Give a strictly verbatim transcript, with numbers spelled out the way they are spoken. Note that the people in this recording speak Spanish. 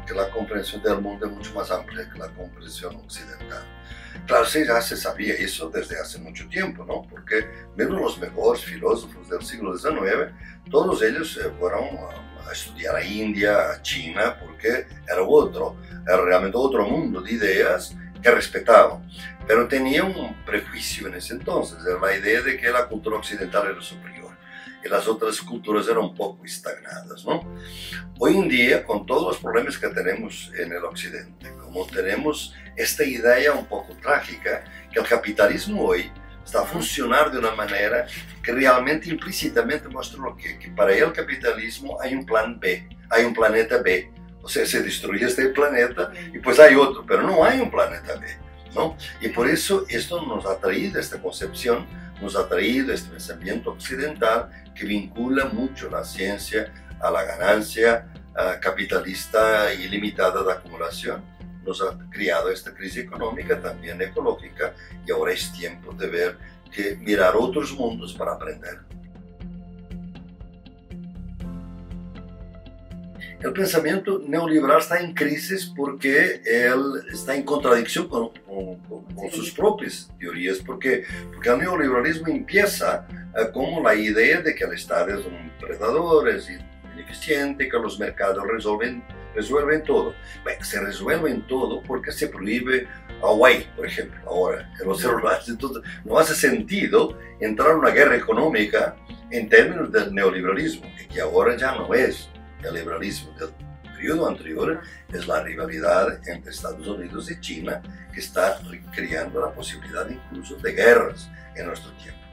que la comprensión del mundo es mucho más amplia que la comprensión occidental. Claro, sí, ya se sabía eso desde hace mucho tiempo, ¿no? Porque mismo los mejores filósofos del siglo diecinueve, todos ellos eh, fueron a, a estudiar a India, a China, porque era otro, era realmente otro mundo de ideas que respetaban. Pero tenía un prejuicio en ese entonces, era la idea de que la cultura occidental era superior y las otras culturas eran un poco estagnadas, ¿no? Hoy en día, con todos los problemas que tenemos en el occidente, como tenemos esta idea un poco trágica, que el capitalismo hoy está a funcionar de una manera que realmente implícitamente muestra lo que, que para el capitalismo hay un plan B, hay un planeta B. O sea, se destruye este planeta y pues hay otro, pero no hay un planeta B, ¿no? Y por eso esto nos ha traído, esta concepción, nos ha traído este pensamiento occidental que vincula mucho la ciencia a la ganancia uh, capitalista ilimitada de acumulación. Nos ha creado esta crisis económica, también ecológica, y ahora es tiempo de ver que mirar otros mundos para aprender. El pensamiento neoliberal está en crisis porque él está en contradicción con, con, con, con sus propias teorías, porque, porque el neoliberalismo empieza uh, como la idea de que el Estado es un predador, es ineficiente, que los mercados resuelven, resuelven todo. Bueno, se resuelven todo porque se prohíbe Huawei, por ejemplo, ahora, en los celulares. Entonces, no hace sentido entrar en una guerra económica en términos del neoliberalismo, que ahora ya no es el liberalismo del periodo anterior, es la rivalidad entre Estados Unidos y China que está creando la posibilidad incluso de guerras en nuestro tiempo.